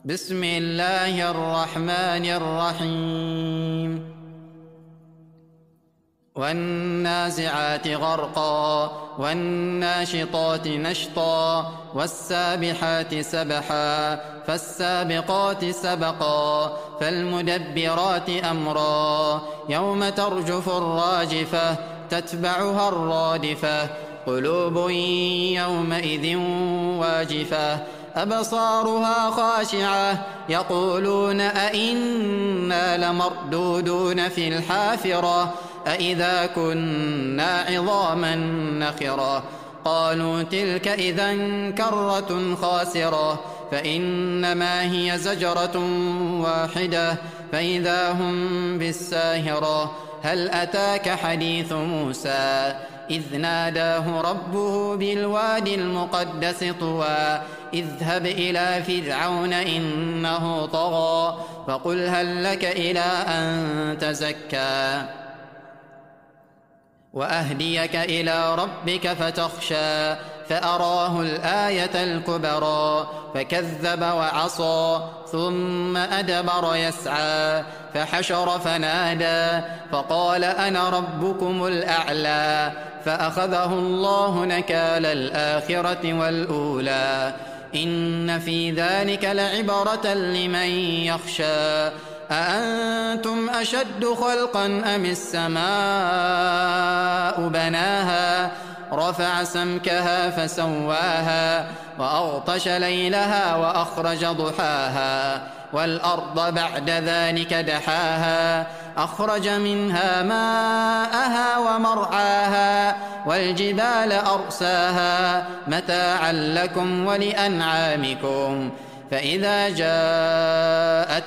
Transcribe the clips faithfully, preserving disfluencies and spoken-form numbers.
بسم الله الرحمن الرحيم والنازعات غرقا والناشطات نشطا والسابحات سبحا فالسابقات سبقا فالمدبرات أمرا يوم ترجف الراجفة تتبعها الرادفة قلوب يومئذ واجفة أبصارها خاشعة يقولون أئنا لمردودون في الحافرة أئذا كنا عظاما نخرة قالوا تلك إذا كرة خاسرة فإنما هي زجرة واحدة فإذا هم بالساهرة هل أتاك حديث موسى إذ ناداه ربه بالوادي المقدس طوى اذهب إلى فرعون إنه طغى فقل هل لك إلى أن تزكى وأهديك إلى ربك فتخشى فأراه الآية الكبرى فكذب وعصى ثم أدبر يسعى فحشر فنادى فقال أنا ربكم الأعلى فأخذه الله نكال الآخرة والأولى إن في ذلك لعبرة لمن يخشى أأنتم أشد خلقا أم السماء بناها رفع سمكها فسواها وأغطش ليلها وأخرج ضحاها والأرض بعد ذلك دحاها أخرج منها ماءها ومرعاها والجبال أرساها متاعا لكم ولأنعامكم فإذا جاءت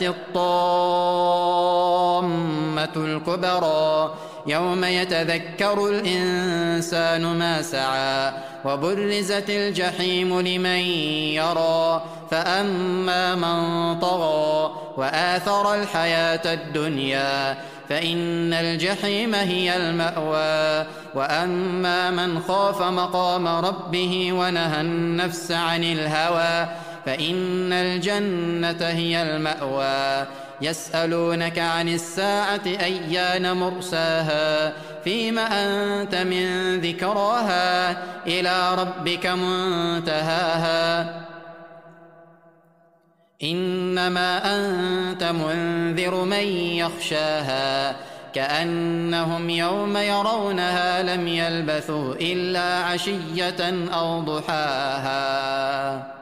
الطامة الكبرى يوم يتذكر الإنسان ما سعى وبرزت الجحيم لمن يرى فأما من طغى وآثر الحياة الدنيا فإن الجحيم هي المأوى وأما من خاف مقام ربه ونهى النفس عن الهوى فإن الجنة هي المأوى يسألونك عن الساعة أيان مرساها فيم أنت من ذكراها إلى ربك منتهاها إنما أنت منذر من يخشاها كأنهم يوم يرونها لم يلبثوا إلا عشية أو ضحاها.